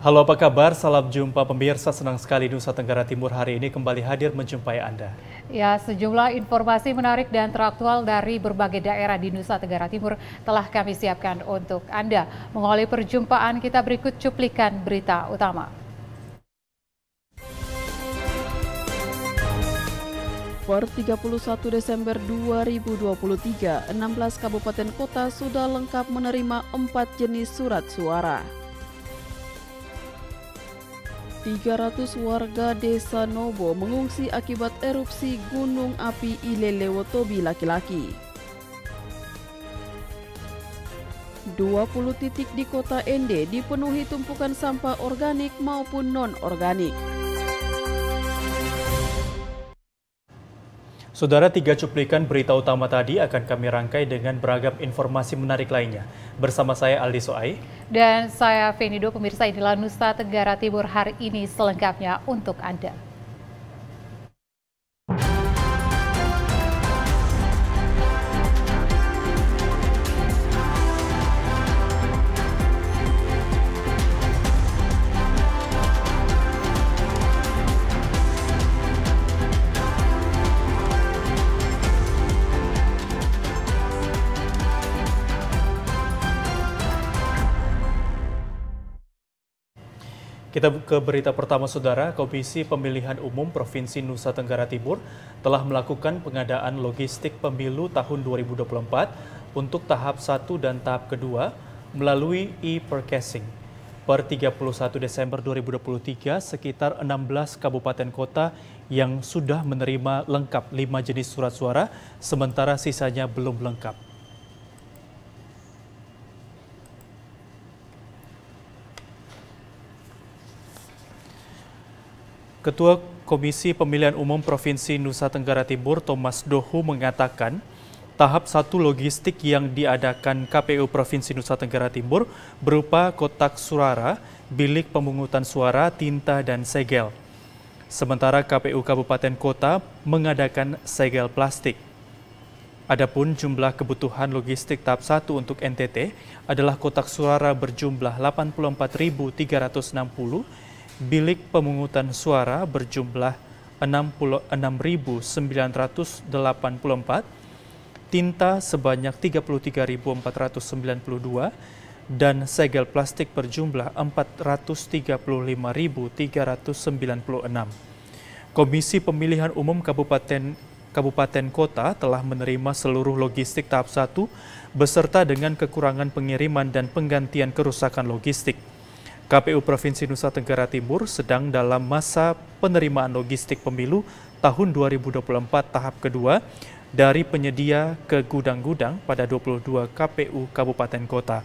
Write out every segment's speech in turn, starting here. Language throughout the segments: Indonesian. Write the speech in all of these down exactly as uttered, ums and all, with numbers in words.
Halo, apa kabar? Salam jumpa pemirsa, senang sekali Nusa Tenggara Timur hari ini kembali hadir menjumpai Anda. Ya, sejumlah informasi menarik dan teraktual dari berbagai daerah di Nusa Tenggara Timur telah kami siapkan untuk Anda. Mengawali perjumpaan kita berikut cuplikan berita utama. Per tiga puluh satu Desember dua ribu dua puluh tiga, enam belas kabupaten kota sudah lengkap menerima empat jenis surat suara. tiga ratus warga desa Nobo mengungsi akibat erupsi gunung api Ilelewotobi laki-laki. dua puluh titik di kota Ende dipenuhi tumpukan sampah organik maupun non-organik. Saudara, tiga cuplikan berita utama tadi akan kami rangkai dengan beragam informasi menarik lainnya. Bersama saya Aldi Soai. Dan saya Venido, pemirsa, inilah Nusa Tenggara Timur hari ini selengkapnya untuk Anda. Kita ke berita pertama, Saudara. Komisi Pemilihan Umum Provinsi Nusa Tenggara Timur telah melakukan pengadaan logistik pemilu tahun dua ribu dua puluh empat untuk tahap satu dan tahap kedua melalui e-percasing. Per tiga puluh satu Desember dua ribu dua puluh tiga, sekitar enam belas kabupaten kota yang sudah menerima lengkap lima jenis surat suara, sementara sisanya belum lengkap. Ketua Komisi Pemilihan Umum Provinsi Nusa Tenggara Timur, Thomas Dohu, mengatakan tahap satu logistik yang diadakan K P U Provinsi Nusa Tenggara Timur berupa kotak suara, bilik pemungutan suara, tinta, dan segel. Sementara K P U Kabupaten Kota mengadakan segel plastik. Adapun jumlah kebutuhan logistik tahap satu untuk N T T adalah kotak suara berjumlah delapan puluh empat ribu tiga ratus enam puluh, bilik pemungutan suara berjumlah enam puluh enam ribu sembilan ratus delapan puluh empat, tinta sebanyak tiga puluh tiga ribu empat ratus sembilan puluh dua, dan segel plastik berjumlah empat ratus tiga puluh lima ribu tiga ratus sembilan puluh enam. Komisi Pemilihan Umum Kabupaten Kabupaten Kota telah menerima seluruh logistik tahap satu beserta dengan kekurangan pengiriman dan penggantian kerusakan logistik. K P U Provinsi Nusa Tenggara Timur sedang dalam masa penerimaan logistik pemilu tahun dua ribu dua puluh empat tahap kedua dari penyedia ke gudang-gudang pada dua puluh dua K P U Kabupaten Kota.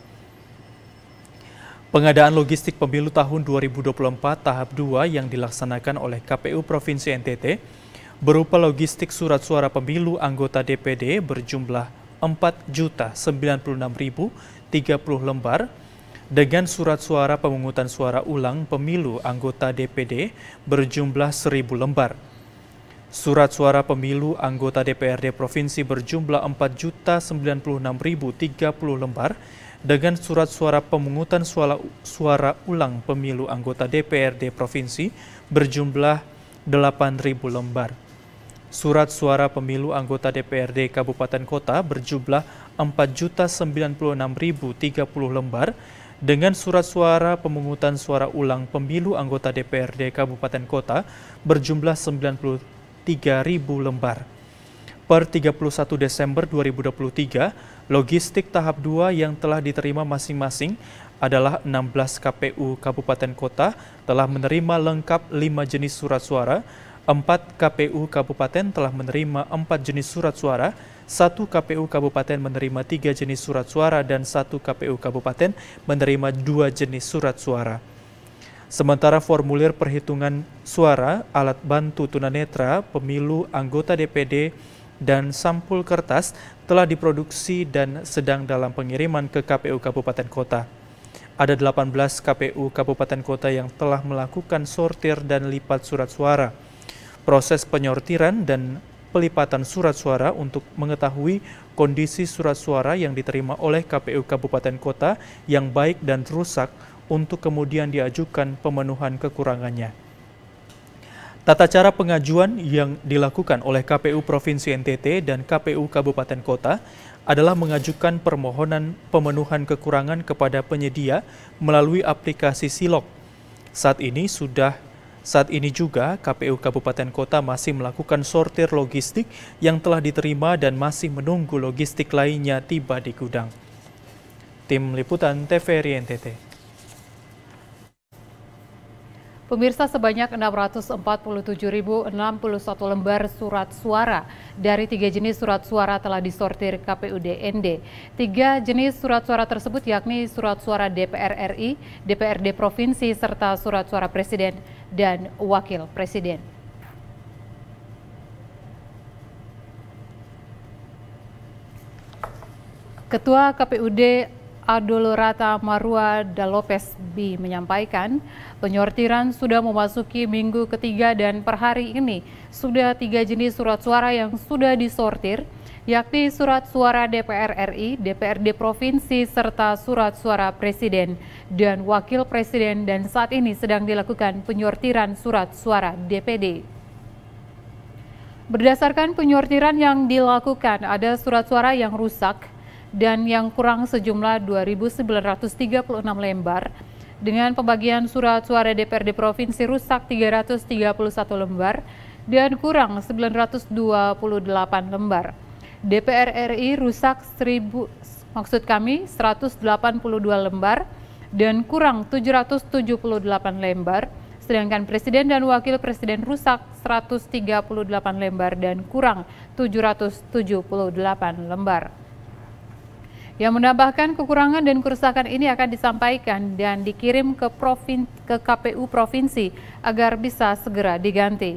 Pengadaan logistik pemilu tahun dua ribu dua puluh empat tahap dua yang dilaksanakan oleh K P U Provinsi N T T berupa logistik surat suara pemilu anggota D P D berjumlah empat juta sembilan puluh enam ribu tiga puluh lembar, dengan surat suara pemungutan suara ulang pemilu anggota D P D berjumlah seribu lembar. Surat suara pemilu anggota D P R D Provinsi berjumlah empat juta sembilan puluh enam ribu tiga puluh lembar, dengan surat suara pemungutan suara, suara ulang pemilu anggota D P R D Provinsi berjumlah delapan ribu lembar. Surat suara pemilu anggota D P R D Kabupaten Kota berjumlah empat juta sembilan puluh enam ribu tiga puluh lembar, dengan surat suara pemungutan suara ulang pemilu anggota D P R D Kabupaten Kota berjumlah sembilan puluh tiga ribu lembar. Per tiga puluh satu Desember dua ribu dua puluh tiga, logistik tahap dua yang telah diterima masing-masing adalah enam belas K P U Kabupaten Kota telah menerima lengkap lima jenis surat suara, empat K P U Kabupaten telah menerima empat jenis surat suara, satu K P U Kabupaten menerima tiga jenis surat suara, dan satu K P U Kabupaten menerima dua jenis surat suara. Sementara formulir perhitungan suara, alat bantu tunanetra, pemilu, anggota D P D, dan sampul kertas telah diproduksi dan sedang dalam pengiriman ke K P U Kabupaten Kota. Ada delapan belas K P U Kabupaten Kota yang telah melakukan sortir dan lipat surat suara. Proses penyortiran dan pelipatan surat suara untuk mengetahui kondisi surat suara yang diterima oleh K P U Kabupaten Kota yang baik dan rusak untuk kemudian diajukan pemenuhan kekurangannya. Tata cara pengajuan yang dilakukan oleh K P U Provinsi N T T dan K P U Kabupaten Kota adalah mengajukan permohonan pemenuhan kekurangan kepada penyedia melalui aplikasi Silok. Saat ini sudah saat ini juga K P U Kabupaten Kota masih melakukan sortir logistik yang telah diterima dan masih menunggu logistik lainnya tiba di gudang. Tim Liputan T V R I N T T. Pemirsa, sebanyak enam ratus empat puluh tujuh ribu enam puluh satu lembar surat suara dari tiga jenis surat suara telah disortir K P U D N D. Tiga jenis surat suara tersebut yakni surat suara D P R R I, D P R D Provinsi, serta surat suara Presiden dan Wakil Presiden. Ketua K P U D Adolorata Marua da Lopez B menyampaikan penyortiran sudah memasuki minggu ketiga dan per hari ini sudah tiga jenis surat suara yang sudah disortir, yakni surat suara D P R R I, D P R D Provinsi, serta surat suara Presiden dan Wakil Presiden, dan saat ini sedang dilakukan penyortiran surat suara D P D. Berdasarkan penyortiran yang dilakukan, ada surat suara yang rusak dan yang kurang sejumlah dua ribu sembilan ratus tiga puluh enam lembar, dengan pembagian surat suara D P R D Provinsi rusak tiga ratus tiga puluh satu lembar dan kurang sembilan ratus dua puluh delapan lembar. D P R R I rusak seribu, maksud kami seratus delapan puluh dua lembar dan kurang tujuh ratus tujuh puluh delapan lembar, sedangkan Presiden dan Wakil Presiden rusak seratus tiga puluh delapan lembar dan kurang tujuh ratus tujuh puluh delapan lembar. Yang menambahkan kekurangan dan kerusakan ini akan disampaikan dan dikirim ke, provin, ke K P U Provinsi agar bisa segera diganti.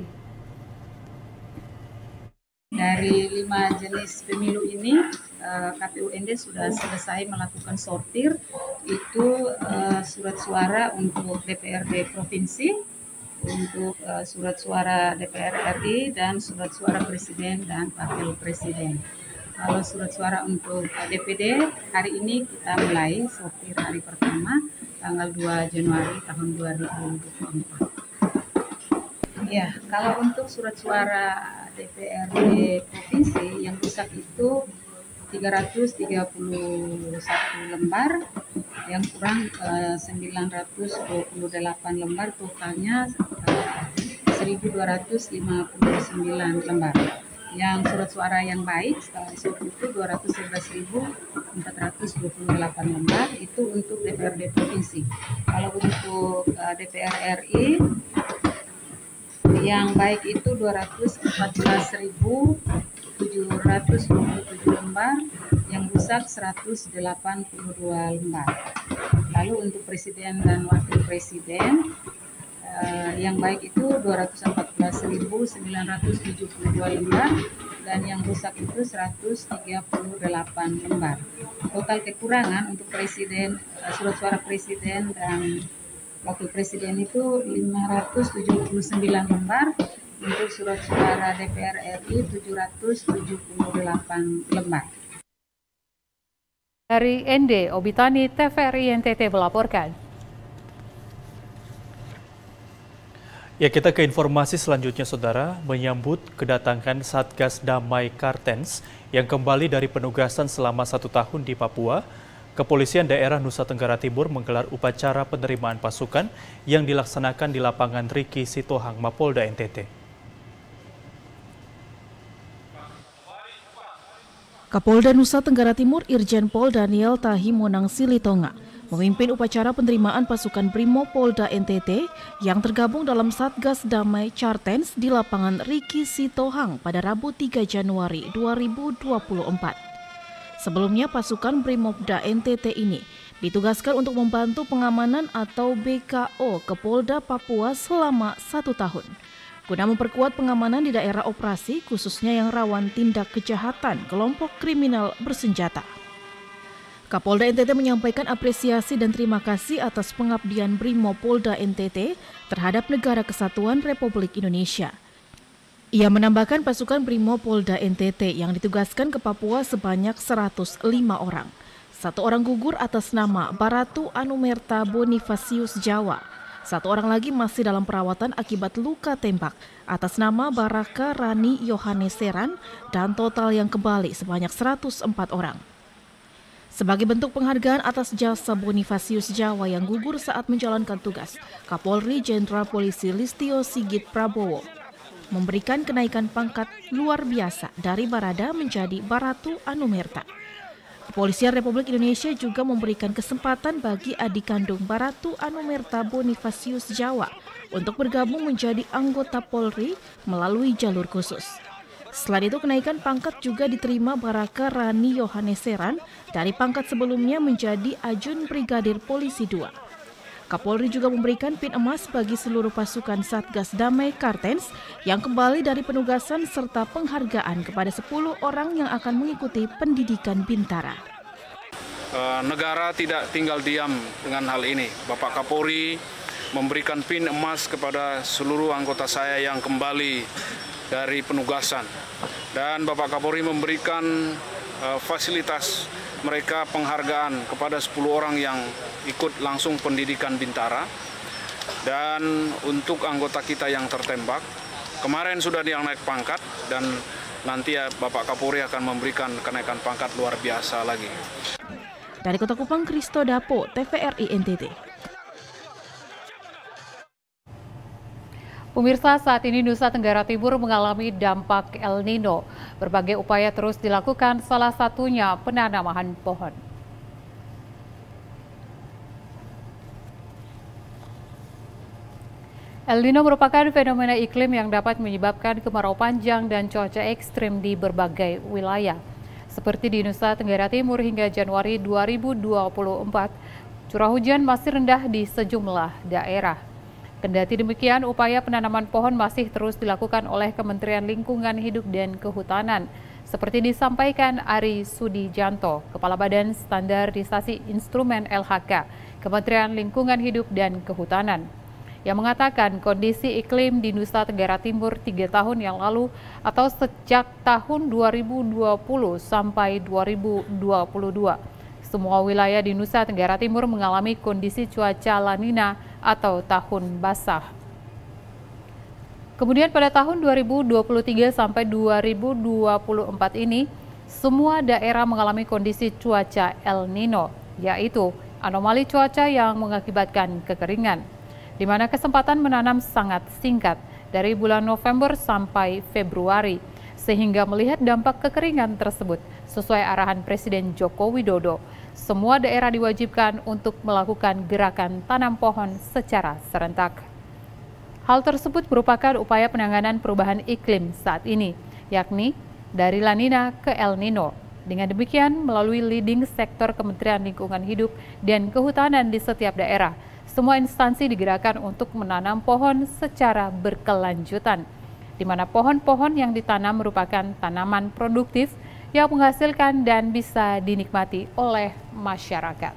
Dari lima jenis pemilu ini, K P U N D sudah selesai melakukan sortir, itu surat suara untuk D P R D Provinsi, untuk surat suara D P R R I, dan surat suara Presiden dan Wakil Presiden. Kalau surat suara untuk D P D, hari ini kita mulai sortir hari pertama, tanggal dua Januari tahun dua ribu dua puluh empat. Ya, kalau untuk surat suara D P R D Provinsi yang rusak itu tiga ratus tiga puluh satu lembar, yang kurang eh, sembilan ratus dua puluh delapan lembar, totalnya eh, seribu dua ratus lima puluh sembilan lembar. Yang surat suara yang baik setelah disortir itu dua ratus sebelas ribu empat ratus dua puluh delapan lembar, itu untuk D P R D Provinsi. Kalau untuk uh, D P R R I yang baik itu dua ratus empat belas ribu tujuh ratus dua puluh tujuh lembar, yang rusak seratus delapan puluh dua lembar. Lalu untuk Presiden dan Wakil Presiden, Uh, yang baik itu dua ratus empat belas ribu sembilan ratus tujuh puluh dua lembar, dan yang rusak itu seratus tiga puluh delapan lembar. Total kekurangan untuk Presiden, uh, surat suara Presiden dan Wakil Presiden itu lima ratus tujuh puluh sembilan lembar, untuk surat suara D P R R I tujuh ratus tujuh puluh delapan lembar. Dari N D, Obitani, T V R I N T T melaporkan. Ya, kita ke informasi selanjutnya, Saudara. Menyambut kedatangan Satgas Damai Kartens yang kembali dari penugasan selama satu tahun di Papua, Kepolisian Daerah Nusa Tenggara Timur menggelar upacara penerimaan pasukan yang dilaksanakan di lapangan Riki Sitohang, Mapolda N T T. Kapolda Nusa Tenggara Timur Irjen Pol Daniel Tahimonang Silitonga memimpin upacara penerimaan pasukan Brimob Polda N T T yang tergabung dalam Satgas Damai Kartens di lapangan Riki Sitohang pada Rabu tiga Januari dua ribu dua puluh empat. Sebelumnya pasukan Brimobda N T T ini ditugaskan untuk membantu pengamanan atau B K O ke Polda Papua selama satu tahun, guna memperkuat pengamanan di daerah operasi khususnya yang rawan tindak kejahatan kelompok kriminal bersenjata. Kapolda N T T menyampaikan apresiasi dan terima kasih atas pengabdian Brimob Polda N T T terhadap Negara Kesatuan Republik Indonesia. Ia menambahkan pasukan Brimob Polda N T T yang ditugaskan ke Papua sebanyak seratus lima orang. Satu orang gugur atas nama Baratu Anumerta Bonifasius Jawa. Satu orang lagi masih dalam perawatan akibat luka tembak atas nama Baraka Rani Yohanes Seran, dan total yang kembali sebanyak seratus empat orang. Sebagai bentuk penghargaan atas jasa Bonifasius Jawa yang gugur saat menjalankan tugas, Kapolri Jenderal Polisi Listio Sigit Prabowo memberikan kenaikan pangkat luar biasa dari Barada menjadi Baratu Anumerta. Kepolisian Republik Indonesia juga memberikan kesempatan bagi adik kandung Baratu Anumerta Bonifasius Jawa untuk bergabung menjadi anggota Polri melalui jalur khusus. Selain itu, kenaikan pangkat juga diterima Baraka Rani Yohanes Seran dari pangkat sebelumnya menjadi Ajun Brigadir Polisi dua. Kapolri juga memberikan pin emas bagi seluruh pasukan Satgas Damai Kartens yang kembali dari penugasan serta penghargaan kepada sepuluh orang yang akan mengikuti pendidikan Bintara. Negara tidak tinggal diam dengan hal ini. Bapak Kapolri memberikan pin emas kepada seluruh anggota saya yang kembali dari penugasan. Dan Bapak Kapolri memberikan uh, fasilitas mereka penghargaan kepada sepuluh orang yang ikut langsung pendidikan Bintara. Dan untuk anggota kita yang tertembak, kemarin sudah dia naik pangkat dan nanti ya Bapak Kapolri akan memberikan kenaikan pangkat luar biasa lagi. Dari Kota Kupang, Kristo Dapo, T V R I N T T. Pemirsa, saat ini Nusa Tenggara Timur mengalami dampak El Nino. Berbagai upaya terus dilakukan, salah satunya penanaman pohon. El Nino merupakan fenomena iklim yang dapat menyebabkan kemarau panjang dan cuaca ekstrim di berbagai wilayah. Seperti di Nusa Tenggara Timur hingga Januari dua ribu dua puluh empat, curah hujan masih rendah di sejumlah daerah. Kendati demikian, upaya penanaman pohon masih terus dilakukan oleh Kementerian Lingkungan Hidup dan Kehutanan, seperti disampaikan Ari Sudijanto, Kepala Badan Standarisasi Instrumen L H K, Kementerian Lingkungan Hidup dan Kehutanan, yang mengatakan kondisi iklim di Nusa Tenggara Timur tiga tahun yang lalu atau sejak tahun dua ribu dua puluh sampai dua ribu dua puluh dua. Semua wilayah di Nusa Tenggara Timur mengalami kondisi cuaca La Nina atau tahun basah. Kemudian pada tahun dua ribu dua puluh tiga sampai dua ribu dua puluh empat ini, semua daerah mengalami kondisi cuaca El Nino, yaitu anomali cuaca yang mengakibatkan kekeringan, di mana kesempatan menanam sangat singkat dari bulan November sampai Februari, sehingga melihat dampak kekeringan tersebut sesuai arahan Presiden Joko Widodo, semua daerah diwajibkan untuk melakukan gerakan tanam pohon secara serentak. Hal tersebut merupakan upaya penanganan perubahan iklim saat ini, yakni dari La Nina ke El Nino. Dengan demikian, melalui leading sektor Kementerian Lingkungan Hidup dan Kehutanan di setiap daerah, semua instansi digerakkan untuk menanam pohon secara berkelanjutan, di mana pohon-pohon yang ditanam merupakan tanaman produktif yang menghasilkan dan bisa dinikmati oleh masyarakat.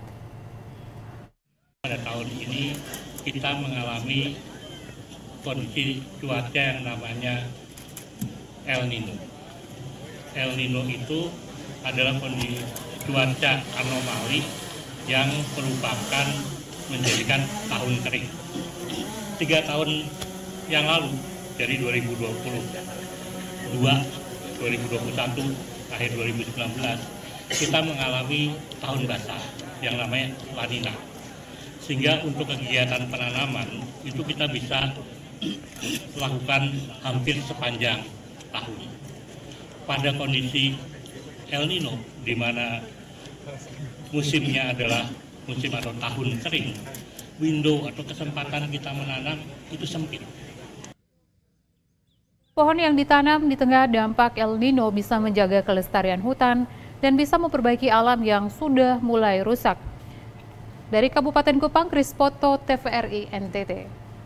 Pada tahun ini kita mengalami kondisi cuaca yang namanya El Nino. El Nino itu adalah kondisi cuaca anomali yang merupakan menjadikan tahun kering. Tiga tahun yang lalu, dari dua ribu dua puluh dua, dua ribu dua puluh satu, akhir dua ribu sembilan belas, kita mengalami tahun basah yang namanya La Nina. Sehingga untuk kegiatan penanaman itu kita bisa lakukan hampir sepanjang tahun. Pada kondisi El Nino, di mana musimnya adalah musim atau tahun kering, window atau kesempatan kita menanam itu sempit. Pohon yang ditanam di tengah dampak El Nino bisa menjaga kelestarian hutan dan bisa memperbaiki alam yang sudah mulai rusak. Dari Kabupaten Kupang, Krispoto, T V R I N T T.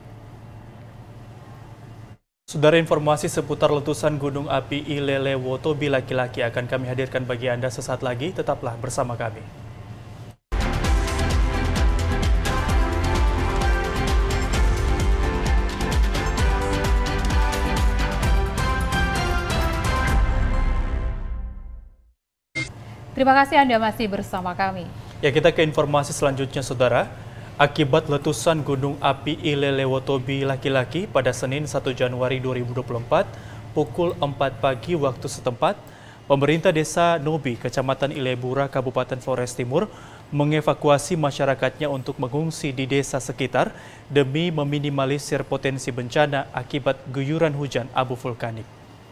Saudara, informasi seputar letusan Gunung Api Ilelewotobi laki-laki akan kami hadirkan bagi Anda sesaat lagi. Tetaplah bersama kami. Terima kasih Anda masih bersama kami. Ya, kita ke informasi selanjutnya, Saudara. Akibat letusan gunung api Ile Lewotobi laki-laki pada Senin satu Januari dua ribu dua puluh empat pukul empat pagi waktu setempat, pemerintah Desa Nobi, Kecamatan Ilebura, Kabupaten Flores Timur, mengevakuasi masyarakatnya untuk mengungsi di desa sekitar demi meminimalisir potensi bencana akibat guyuran hujan abu vulkanik.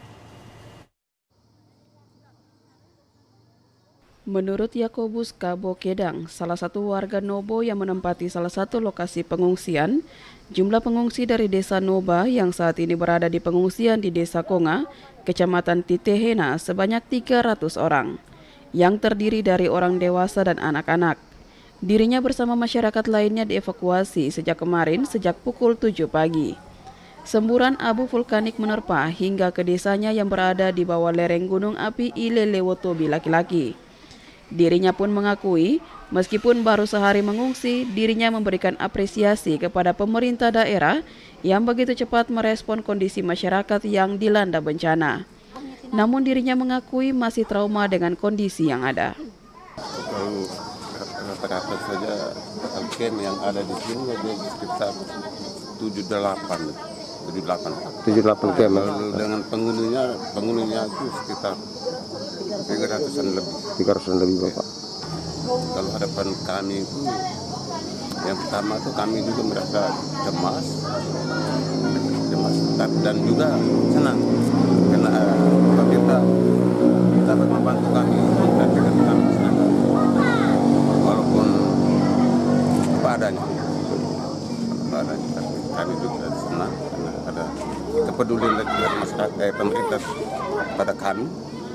Menurut Yakobus Kabokedang, salah satu warga Nobo yang menempati salah satu lokasi pengungsian, jumlah pengungsi dari desa Noba yang saat ini berada di pengungsian di desa Konga, Kecamatan Titehena sebanyak tiga ratus orang, yang terdiri dari orang dewasa dan anak-anak. Dirinya bersama masyarakat lainnya dievakuasi sejak kemarin sejak pukul tujuh pagi. Semburan abu vulkanik menerpa hingga ke desanya yang berada di bawah lereng gunung api Ile Lewotobi laki-laki. Dirinya pun mengakui, meskipun baru sehari mengungsi, dirinya memberikan apresiasi kepada pemerintah daerah yang begitu cepat merespon kondisi masyarakat yang dilanda bencana. Namun dirinya mengakui masih trauma dengan kondisi yang ada. Kalau rata-rata saja alken yang ada di sini ada sekitar tujuh delapan. tujuh delapan. tujuh delapan kem. Dengan penghuninya, penghuninya itu sekitar tiga ratusan lebih. tiga ratusan lebih, Bapak. Kalau hadapan kami itu, yang pertama itu kami juga merasa cemas, cemas dan juga senang karena uh, kita dapat membantu kami dan dengan kami senang, walaupun apa adanya, apa adanya. Kami juga senang karena ada kepedulian dari masyarakat, eh, pemerintah pada kami.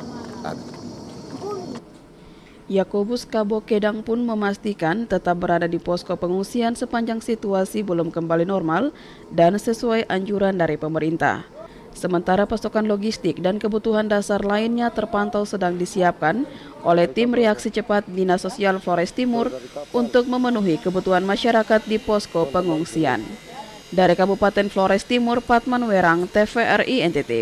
Yakobus Kabokedang pun memastikan tetap berada di posko pengungsian sepanjang situasi belum kembali normal dan sesuai anjuran dari pemerintah. Sementara pasokan logistik dan kebutuhan dasar lainnya terpantau sedang disiapkan oleh tim reaksi cepat Dinas Sosial Flores Timur untuk memenuhi kebutuhan masyarakat di posko pengungsian. Dari Kabupaten Flores Timur, Patman Werang, T V R I N T T.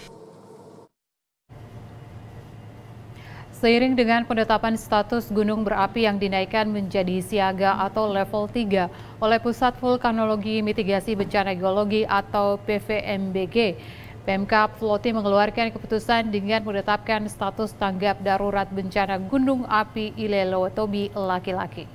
Seiring dengan penetapan status gunung berapi yang dinaikkan menjadi siaga atau level tiga oleh Pusat Vulkanologi Mitigasi Bencana Geologi atau P V M B G, Pemkab Floti mengeluarkan keputusan dengan menetapkan status tanggap darurat bencana gunung api Ile Lewotobi laki-laki.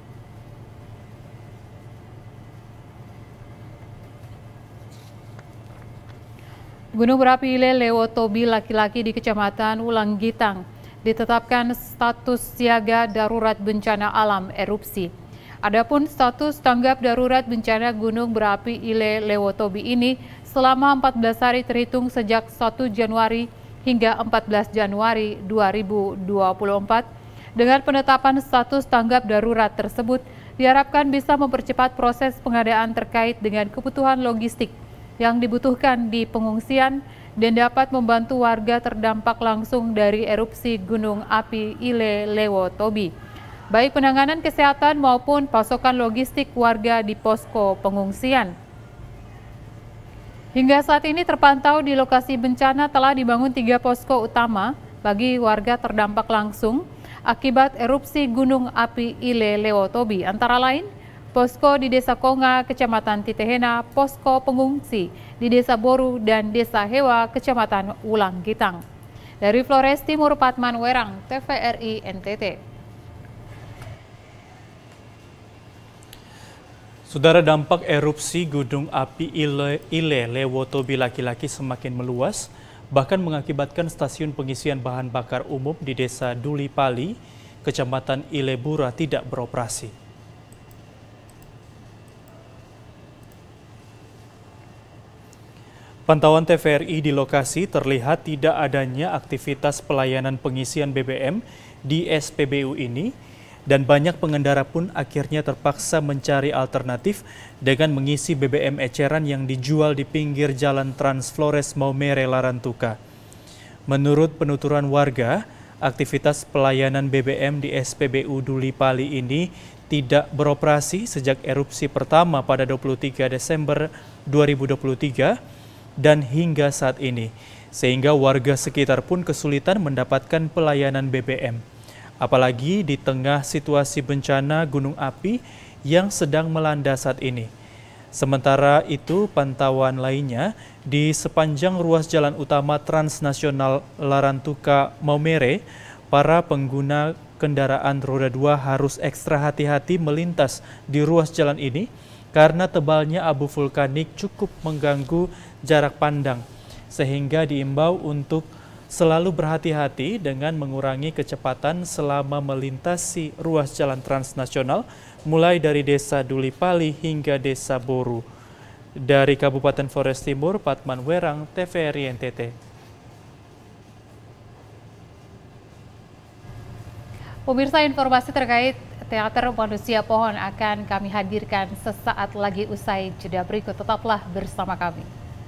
Gunung berapi Ile Lewotobi laki-laki di Kecamatan Ulanggitang ditetapkan status siaga darurat bencana alam erupsi. Adapun status tanggap darurat bencana gunung berapi Ile Lewotobi ini selama empat belas hari terhitung sejak satu Januari hingga empat belas Januari dua ribu dua puluh empat. Dengan penetapan status tanggap darurat tersebut diharapkan bisa mempercepat proses pengadaan terkait dengan kebutuhan logistik yang dibutuhkan di pengungsian dan dapat membantu warga terdampak langsung dari erupsi gunung api Ile Lewotobi, baik penanganan kesehatan maupun pasokan logistik warga di posko pengungsian. Hingga saat ini terpantau di lokasi bencana telah dibangun tiga posko utama bagi warga terdampak langsung akibat erupsi gunung api Ile Lewotobi, antara lain posko di Desa Konga, Kecamatan Titehena, posko pengungsi di Desa Boru dan Desa Hewa, Kecamatan Ulanggitang. Dari Flores Timur, Patman Werang, T V R I N T T. Saudara, dampak erupsi gunung api Ile, Ile Lewotobi laki-laki semakin meluas, bahkan mengakibatkan stasiun pengisian bahan bakar umum di Desa Duli Pali, Kecamatan Ilebura tidak beroperasi. Pantauan T V R I di lokasi terlihat tidak adanya aktivitas pelayanan pengisian B B M di S P B U ini, dan banyak pengendara pun akhirnya terpaksa mencari alternatif dengan mengisi B B M eceran yang dijual di pinggir jalan Trans Flores Maumere Larantuka. Menurut penuturan warga, aktivitas pelayanan B B M di S P B U Duli Pali ini tidak beroperasi sejak erupsi pertama pada dua puluh tiga Desember dua ribu dua puluh tiga dan hingga saat ini, sehingga warga sekitar pun kesulitan mendapatkan pelayanan B B M. apalagi di tengah situasi bencana gunung api yang sedang melanda saat ini. Sementara itu, pantauan lainnya di sepanjang ruas jalan utama transnasional Larantuka-Maumere, para pengguna kendaraan roda dua harus ekstra hati-hati melintas di ruas jalan ini karena tebalnya abu vulkanik cukup mengganggu jarak pandang, sehingga diimbau untuk selalu berhati-hati dengan mengurangi kecepatan selama melintasi ruas jalan transnasional mulai dari Desa Dulipali hingga Desa Boru. Dari Kabupaten Flores Timur, Patman Werang, T V R I N T T. Pemirsa, informasi terkait Teater Manusia Pohon akan kami hadirkan sesaat lagi usai jeda berikut. Tetaplah bersama kami.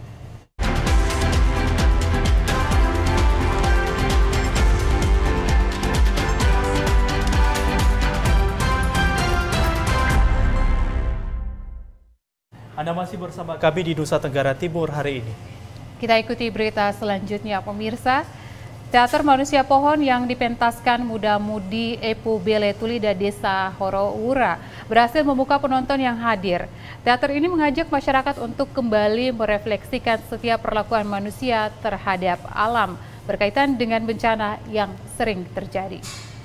Anda masih bersama kami di Nusa Tenggara Timur hari ini. Kita ikuti berita selanjutnya, pemirsa. Teater Manusia Pohon yang dipentaskan muda-mudi Epu Bele Tulida Desa Horoura berhasil membuka penonton yang hadir. Teater ini mengajak masyarakat untuk kembali merefleksikan setiap perlakuan manusia terhadap alam berkaitan dengan bencana yang sering terjadi.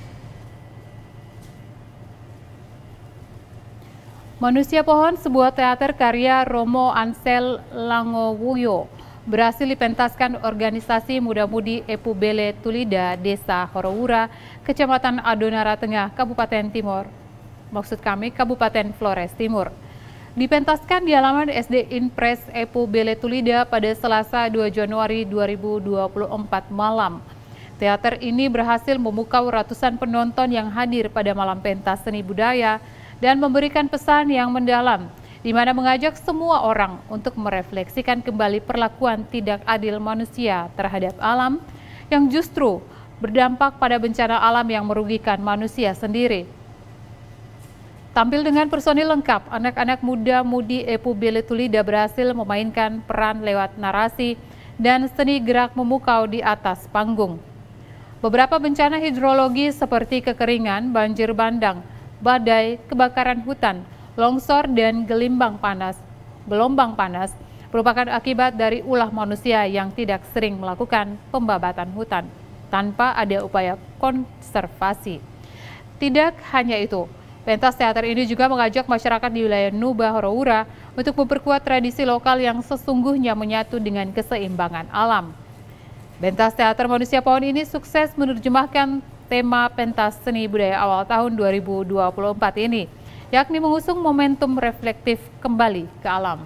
Manusia Pohon, sebuah teater karya Romo Ansel Langowuyo, berhasil dipentaskan organisasi muda-mudi Epu Bele Tulida Desa Horoura, Kecamatan Adonara Tengah, Kabupaten Timur. Maksud kami Kabupaten Flores Timur. Dipentaskan di halaman S D Inpres Epu Bele Tulida pada Selasa dua Januari dua ribu dua puluh empat malam. Teater ini berhasil memukau ratusan penonton yang hadir pada malam pentas seni budaya dan memberikan pesan yang mendalam, di mana mengajak semua orang untuk merefleksikan kembali perlakuan tidak adil manusia terhadap alam yang justru berdampak pada bencana alam yang merugikan manusia sendiri. Tampil dengan personil lengkap, anak-anak muda-mudi Epu Bele Tulida berhasil memainkan peran lewat narasi dan seni gerak memukau di atas panggung. Beberapa bencana hidrologi seperti kekeringan, banjir bandang, badai, kebakaran hutan, longsor, dan gelimbang panas, gelombang panas merupakan akibat dari ulah manusia yang tidak sering melakukan pembabatan hutan tanpa ada upaya konservasi. Tidak hanya itu, pentas teater ini juga mengajak masyarakat di wilayah Nuba Horoura untuk memperkuat tradisi lokal yang sesungguhnya menyatu dengan keseimbangan alam. Pentas Teater Manusia Pohon ini sukses menerjemahkan tema pentas seni budaya awal tahun dua ribu dua puluh empat ini, yakni mengusung momentum reflektif kembali ke alam.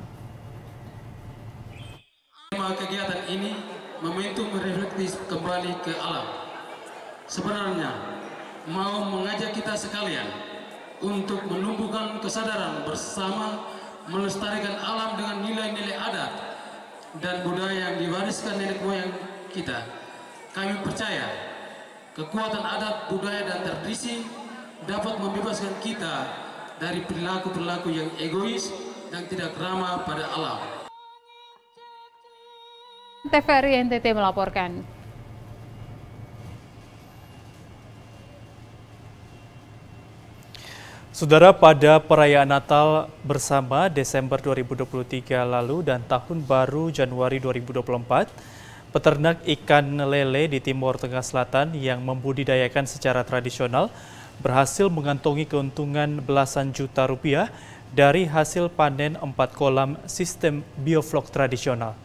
Tema kegiatan ini momentum reflektif kembali ke alam. Sebenarnya mau mengajak kita sekalian untuk menumbuhkan kesadaran bersama melestarikan alam dengan nilai-nilai adat dan budaya yang diwariskan nenek moyang kita. Kami percaya kekuatan adat, budaya, dan tradisi dapat membebaskan kita dari perilaku-perilaku yang egois dan tidak ramah pada alam. T V R I N T T melaporkan. Saudara, pada perayaan Natal bersama Desember dua ribu dua puluh tiga lalu dan Tahun Baru Januari dua ribu dua puluh empat, peternak ikan lele di Timur Tengah Selatan yang membudidayakan secara tradisional berhasil mengantongi keuntungan belasan juta rupiah dari hasil panen empat kolam sistem bioflok tradisional.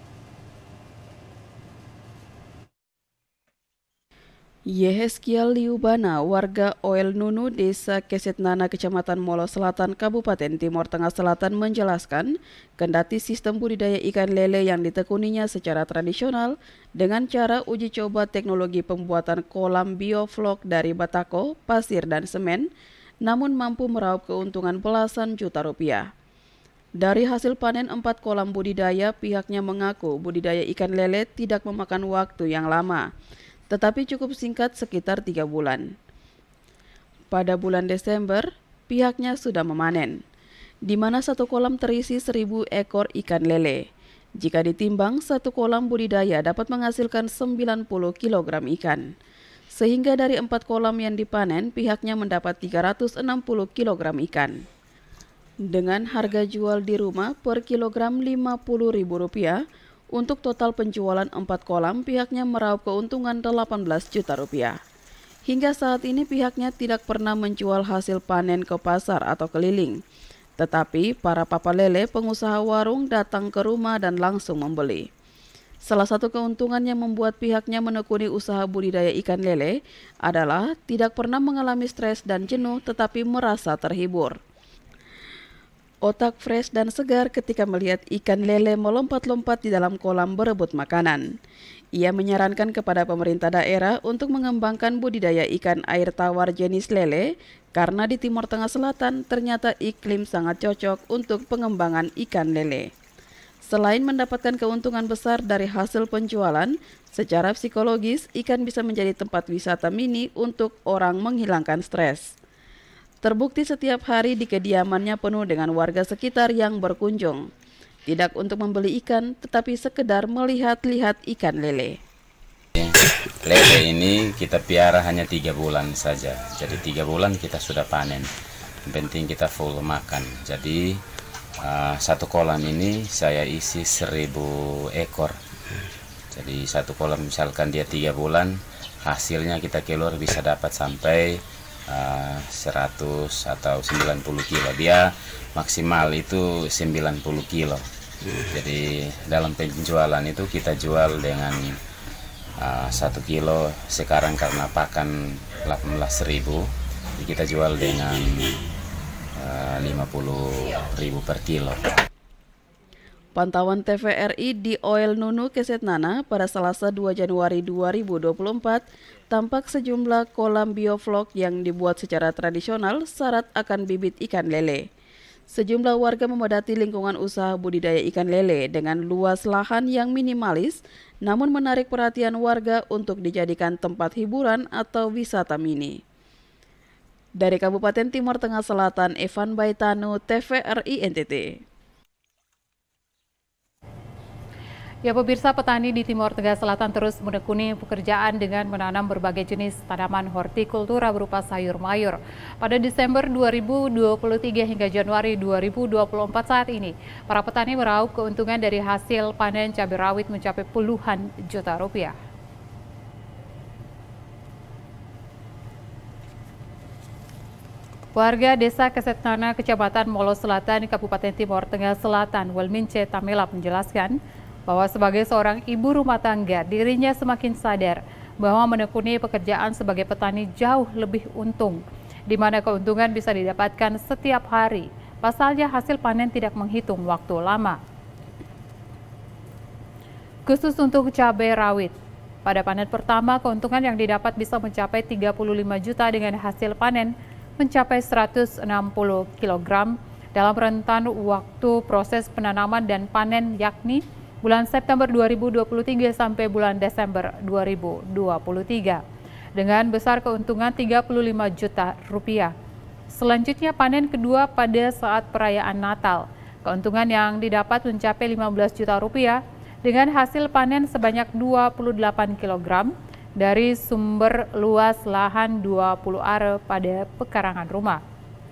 Yehezkiel Liubana, warga Oel Nunu, Desa Kesetnana, Kecamatan Molo Selatan, Kabupaten Timur Tengah Selatan menjelaskan, kendati sistem budidaya ikan lele yang ditekuninya secara tradisional dengan cara uji coba teknologi pembuatan kolam bioflok dari batako, pasir, dan semen, namun mampu meraup keuntungan belasan juta rupiah. Dari hasil panen empat kolam budidaya, pihaknya mengaku budidaya ikan lele tidak memakan waktu yang lama, tetapi cukup singkat sekitar tiga bulan. Pada bulan Desember, pihaknya sudah memanen, di mana satu kolam terisi seribu ekor ikan lele. Jika ditimbang, satu kolam budidaya dapat menghasilkan sembilan puluh kilogram ikan. sehingga dari empat kolam yang dipanen pihaknya mendapat tiga ratus enam puluh kilogram ikan. Dengan harga jual di rumah per kilogram lima puluh ribu rupiah, untuk total penjualan empat kolam pihaknya meraup keuntungan delapan belas juta rupiah. Hingga saat ini pihaknya tidak pernah menjual hasil panen ke pasar atau keliling. Tetapi para papa lele pengusaha warung datang ke rumah dan langsung membeli. Salah satu keuntungan yang membuat pihaknya menekuni usaha budidaya ikan lele adalah tidak pernah mengalami stres dan jenuh tetapi merasa terhibur. Otak fresh dan segar ketika melihat ikan lele melompat-lompat di dalam kolam berebut makanan. Ia menyarankan kepada pemerintah daerah untuk mengembangkan budidaya ikan air tawar jenis lele karena di Timur Tengah Selatan ternyata iklim sangat cocok untuk pengembangan ikan lele. Selain mendapatkan keuntungan besar dari hasil penjualan, secara psikologis ikan bisa menjadi tempat wisata mini untuk orang menghilangkan stres. Terbukti setiap hari di kediamannya penuh dengan warga sekitar yang berkunjung. Tidak untuk membeli ikan, tetapi sekedar melihat-lihat ikan lele. Lele ini kita piara hanya tiga bulan saja. Jadi tiga bulan kita sudah panen. Yang penting kita full makan. Jadi uh, satu kolam ini saya isi seribu ekor. Jadi satu kolam misalkan dia tiga bulan, hasilnya kita keluar bisa dapat sampai Uh, seratus atau sembilan puluh kilo. Dia maksimal itu sembilan puluh kilo. Jadi dalam penjualan itu kita jual dengan uh, satu kilo. Sekarang karena pakan delapan belas ribu, kita jual dengan uh, lima puluh ribu per kilo. Pantauan T V R I di Oel Nunu Kesetnana pada Selasa dua Januari dua ribu dua puluh empat tampak sejumlah kolam bioflok yang dibuat secara tradisional syarat akan bibit ikan lele. Sejumlah warga memadati lingkungan usaha budidaya ikan lele dengan luas lahan yang minimalis namun menarik perhatian warga untuk dijadikan tempat hiburan atau wisata mini. Dari Kabupaten Timur Tengah Selatan, Evan Baitanu, T V R I N T T. Ya pemirsa, petani di Timur Tengah Selatan terus menekuni pekerjaan dengan menanam berbagai jenis tanaman hortikultura berupa sayur mayur. Pada Desember dua ribu dua puluh tiga hingga Januari dua ribu dua puluh empat saat ini, para petani meraup keuntungan dari hasil panen cabai rawit mencapai puluhan juta rupiah. Warga Desa Kesetnana, Kecamatan Molo Selatan, Kabupaten Timur Tengah Selatan, Welmince Tamelap menjelaskan bahwa sebagai seorang ibu rumah tangga, dirinya semakin sadar bahwa menekuni pekerjaan sebagai petani jauh lebih untung, di mana keuntungan bisa didapatkan setiap hari. Pasalnya hasil panen tidak menghitung waktu lama. Khusus untuk cabai rawit, pada panen pertama keuntungan yang didapat bisa mencapai tiga puluh lima juta dengan hasil panen mencapai seratus enam puluh kilogram dalam rentan waktu proses penanaman dan panen, yakni bulan September dua ribu dua puluh tiga sampai bulan Desember dua ribu dua puluh tiga dengan besar keuntungan tiga puluh lima juta rupiah. Selanjutnya panen kedua pada saat perayaan Natal. Keuntungan yang didapat mencapai lima belas juta rupiah dengan hasil panen sebanyak dua puluh delapan kilogram dari sumber luas lahan dua puluh are pada pekarangan rumah.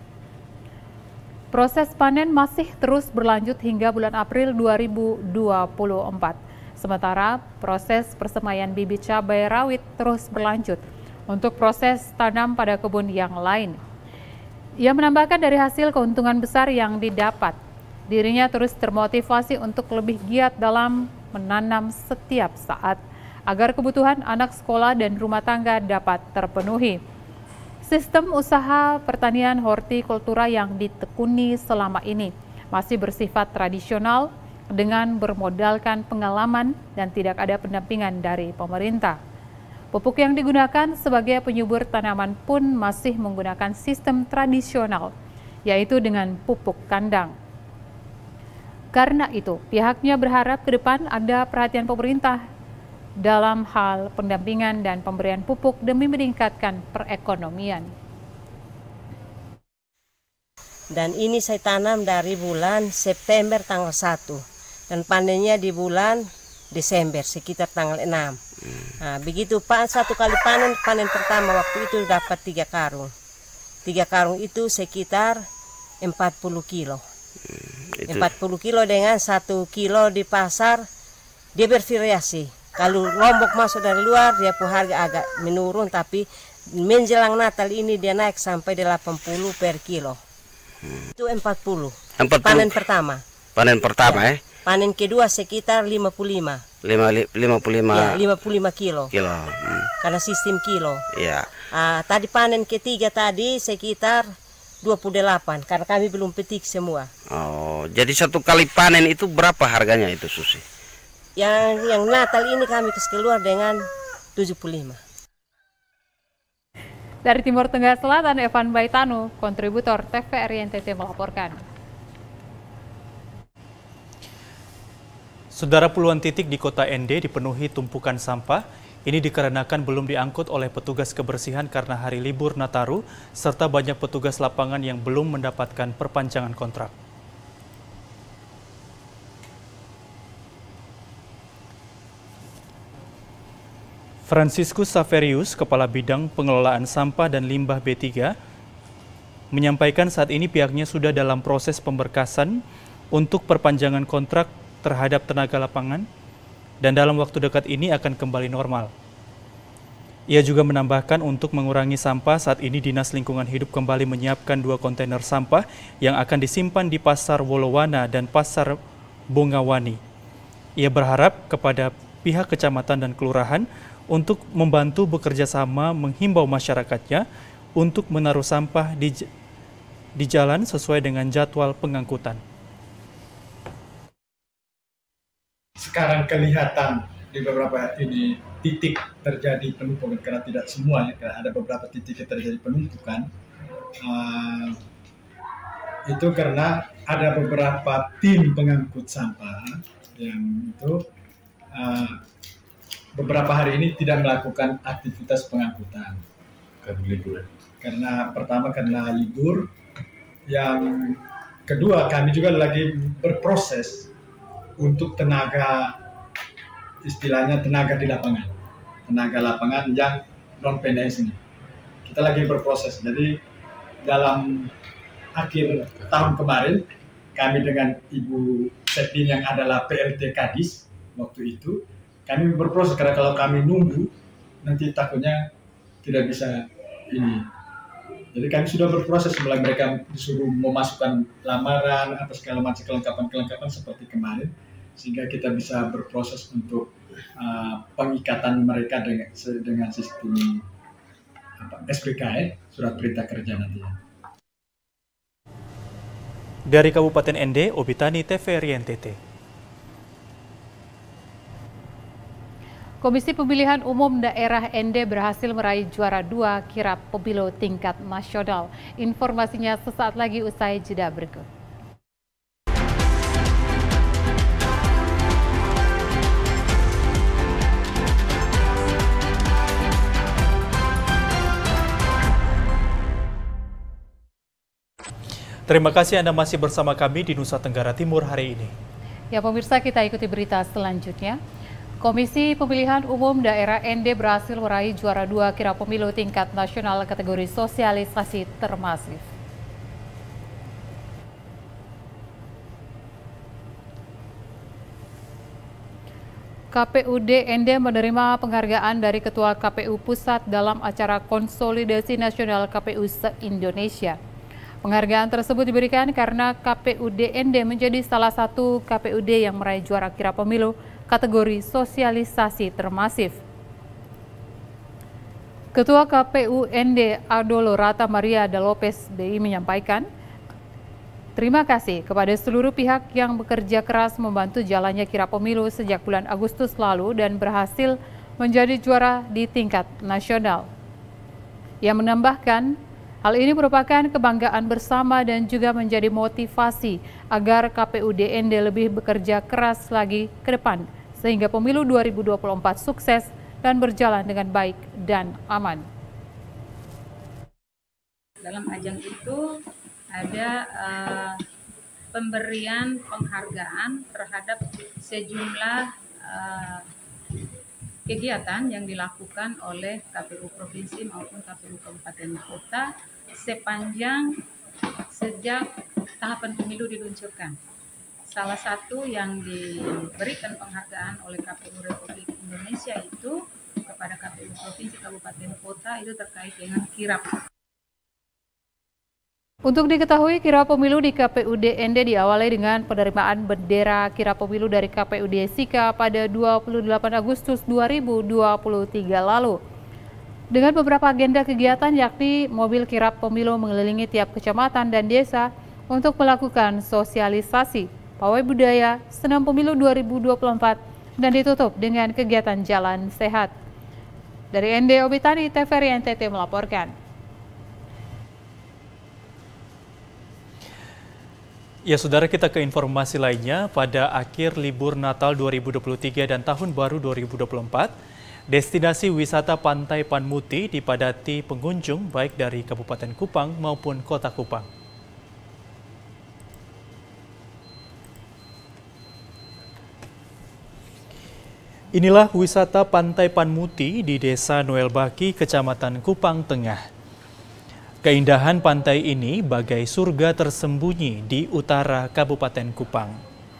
Proses panen masih terus berlanjut hingga bulan April dua ribu dua puluh empat. Sementara proses persemaian bibit cabai rawit terus berlanjut untuk proses tanam pada kebun yang lain. Ia menambahkan dari hasil keuntungan besar yang didapat, dirinya terus termotivasi untuk lebih giat dalam menanam setiap saat agar kebutuhan anak sekolah dan rumah tangga dapat terpenuhi. Sistem usaha pertanian hortikultura yang ditekuni selama ini masih bersifat tradisional dengan bermodalkan pengalaman dan tidak ada pendampingan dari pemerintah. Pupuk yang digunakan sebagai penyubur tanaman pun masih menggunakan sistem tradisional, yaitu dengan pupuk kandang. Karena itu, pihaknya berharap ke depan ada perhatian pemerintah dalam hal pendampingan dan pemberian pupuk demi meningkatkan perekonomian. Dan ini saya tanam dari bulan September tanggal satu dan panennya di bulan Desember sekitar tanggal enam. Nah, begitu Pak, satu kali panen, panen pertama waktu itu dapat tiga karung. Tiga karung itu sekitar empat puluh kilo. Hmm, empat puluh kilo dengan satu kilo di pasar, dia bervariasi. Kalau Lombok masuk dari luar, dia pun harga agak menurun, tapi menjelang Natal ini dia naik sampai delapan puluh per kilo. Hmm. Itu empat puluh. empat puluh. Panen pertama. Panen pertama ya. Eh? Panen kedua sekitar lima puluh lima. lima puluh lima. Ya, lima puluh lima kilo. Kilo. Hmm. Karena sistem kilo. Iya. Ah, tadi panen ketiga tadi sekitar dua puluh delapan karena kami belum petik semua. Oh, jadi satu kali panen itu berapa harganya itu, Susi? Yang yang Natal ini kami kasih keluar dengan tujuh puluh lima. Dari Timur Tengah Selatan, Evan Baitano, kontributor T V R I N T T melaporkan. Saudara, puluhan titik di kota N D dipenuhi tumpukan sampah. Ini dikarenakan belum diangkut oleh petugas kebersihan karena hari libur Nataru, serta banyak petugas lapangan yang belum mendapatkan perpanjangan kontrak. Franciscus Saverius, Kepala Bidang Pengelolaan Sampah dan Limbah B tiga, menyampaikan saat ini pihaknya sudah dalam proses pemberkasan untuk perpanjangan kontrak terhadap tenaga lapangan dan dalam waktu dekat ini akan kembali normal. Ia juga menambahkan untuk mengurangi sampah, saat ini Dinas Lingkungan Hidup kembali menyiapkan dua kontainer sampah yang akan disimpan di Pasar Wolowana dan Pasar Bongawani. Ia berharap kepada pihak kecamatan dan kelurahan untuk membantu bekerja sama menghimbau masyarakatnya untuk menaruh sampah di, di jalan sesuai dengan jadwal pengangkutan. Sekarang kelihatan di beberapa ini titik terjadi penumpukan, karena tidak semua ya, karena ada beberapa titik yang terjadi penumpukan. Uh, itu karena ada beberapa tim pengangkut sampah yang itu uh, beberapa hari ini tidak melakukan aktivitas pengangkutan. Karena libur. Karena pertama karena libur, yang kedua kami juga lagi berproses untuk tenaga, istilahnya tenaga di lapangan, tenaga lapangan yang non P N S ini. Kita lagi berproses, jadi dalam akhir tahun kemarin, kami dengan Ibu Sepin yang adalah P L T Kadis waktu itu, kami berproses, karena kalau kami nunggu, nanti takutnya tidak bisa ini. Jadi kami sudah berproses, mulai mereka disuruh memasukkan lamaran, apa segala macam kelengkapan-kelengkapan seperti kemarin, sehingga kita bisa berproses untuk uh, pengikatan mereka dengan, dengan sistem apa, S P K, eh, surat perintah kerja nanti. Dari Kabupaten N D, Obitani, T V R I N T T. Komisi Pemilihan Umum Daerah N D berhasil meraih juara dua kirap pemilu tingkat nasional. Informasinya sesaat lagi usai jeda berikut. Terima kasih Anda masih bersama kami di Nusa Tenggara Timur hari ini. Ya pemirsa, kita ikuti berita selanjutnya. Komisi Pemilihan Umum Daerah N D berhasil meraih juara dua kirap pemilu tingkat nasional kategori sosialisasi termasif. K P U D N D menerima penghargaan dari Ketua K P U Pusat dalam acara Konsolidasi Nasional K P U se-Indonesia. Penghargaan tersebut diberikan karena K P U D N D menjadi salah satu K P U D yang meraih juara kirap pemilu kategori sosialisasi termasif. Ketua K P U N D Adolo Rata Maria da Lopez B I menyampaikan, terima kasih kepada seluruh pihak yang bekerja keras membantu jalannya kirap pemilu sejak bulan Agustus lalu dan berhasil menjadi juara di tingkat nasional. Ia menambahkan, hal ini merupakan kebanggaan bersama dan juga menjadi motivasi agar K P U D N D lebih bekerja keras lagi ke depan, sehingga pemilu dua ribu dua puluh empat sukses dan berjalan dengan baik dan aman. Dalam ajang itu ada uh, pemberian penghargaan terhadap sejumlah uh, kegiatan yang dilakukan oleh K P U Provinsi maupun K P U Kabupaten Kota sepanjang sejak tahapan pemilu diluncurkan. Salah satu yang diberikan penghargaan oleh K P U Republik Indonesia itu kepada K P U Provinsi Kabupaten Kota itu terkait dengan kirap. Untuk diketahui, kirap pemilu di K P U D N D diawali dengan penerimaan bendera kirap pemilu dari K P U D Sika pada dua puluh delapan Agustus dua ribu dua puluh tiga lalu. Dengan beberapa agenda kegiatan yakni mobil kirap pemilu mengelilingi tiap kecamatan dan desa untuk melakukan sosialisasi, pawai budaya, senam pemilu dua ribu dua puluh empat, dan ditutup dengan kegiatan jalan sehat. Dari N D Obitani, T V R I N T T melaporkan. Ya, saudara, kita ke informasi lainnya. Pada akhir libur Natal dua ribu dua puluh tiga dan Tahun Baru dua ribu dua puluh empat, destinasi wisata Pantai Panmuti dipadati pengunjung baik dari Kabupaten Kupang maupun Kota Kupang. Inilah wisata Pantai Panmuti di Desa Noel Baki, Kecamatan Kupang Tengah. Keindahan pantai ini bagai surga tersembunyi di utara Kabupaten Kupang.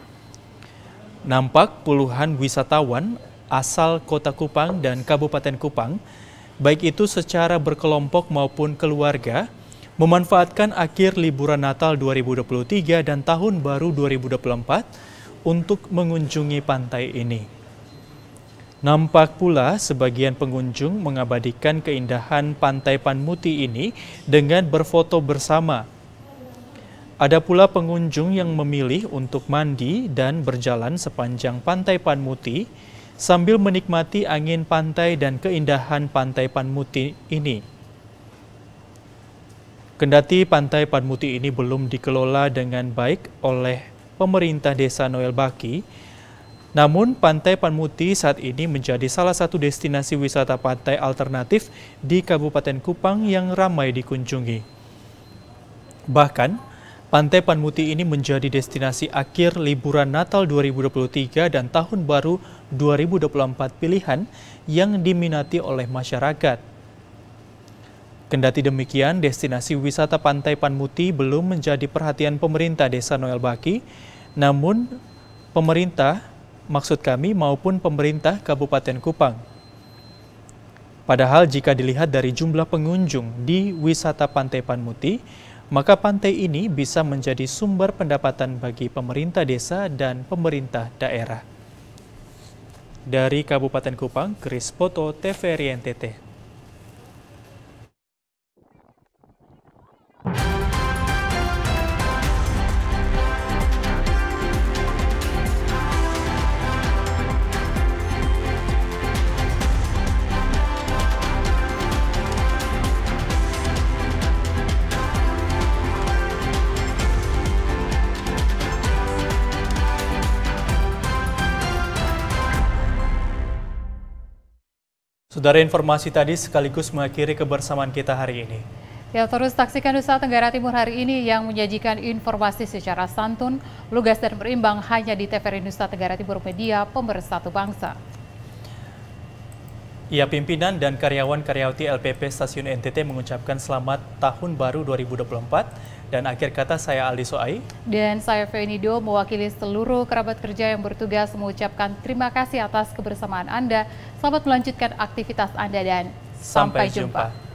Nampak puluhan wisatawan asal Kota Kupang dan Kabupaten Kupang, baik itu secara berkelompok maupun keluarga, memanfaatkan akhir liburan Natal dua ribu dua puluh tiga dan Tahun Baru dua ribu dua puluh empat untuk mengunjungi pantai ini. Nampak pula sebagian pengunjung mengabadikan keindahan Pantai Panmuti ini dengan berfoto bersama. Ada pula pengunjung yang memilih untuk mandi dan berjalan sepanjang Pantai Panmuti sambil menikmati angin pantai dan keindahan Pantai Panmuti ini. Kendati Pantai Panmuti ini belum dikelola dengan baik oleh pemerintah Desa Noel Baki, namun Pantai Panmuti saat ini menjadi salah satu destinasi wisata pantai alternatif di Kabupaten Kupang yang ramai dikunjungi. Bahkan, Pantai Panmuti ini menjadi destinasi akhir liburan Natal dua ribu dua puluh tiga dan Tahun Baru dua ribu dua puluh empat pilihan yang diminati oleh masyarakat. Kendati demikian, destinasi wisata Pantai Panmuti belum menjadi perhatian pemerintah Desa Noel Baki, namun pemerintah Maksud kami maupun pemerintah Kabupaten Kupang. Padahal jika dilihat dari jumlah pengunjung di wisata Pantai Panmuti, maka pantai ini bisa menjadi sumber pendapatan bagi pemerintah desa dan pemerintah daerah. Dari Kabupaten Kupang, Chris Poto, T V R I N T T. Saudara, informasi tadi sekaligus mengakhiri kebersamaan kita hari ini. Ya, terus saksikan Nusa Tenggara Timur hari ini yang menyajikan informasi secara santun, lugas dan berimbang hanya di T V R I Nusa Tenggara Timur, media pemersatu bangsa. Ya, pimpinan dan karyawan-karyawati L P P Stasiun N T T mengucapkan selamat Tahun Baru dua ribu dua puluh empat. Dan akhir kata saya Aldi Soai. Dan saya Fenido mewakili seluruh kerabat kerja yang bertugas mengucapkan terima kasih atas kebersamaan Anda. Selamat melanjutkan aktivitas Anda dan sampai, sampai jumpa. jumpa.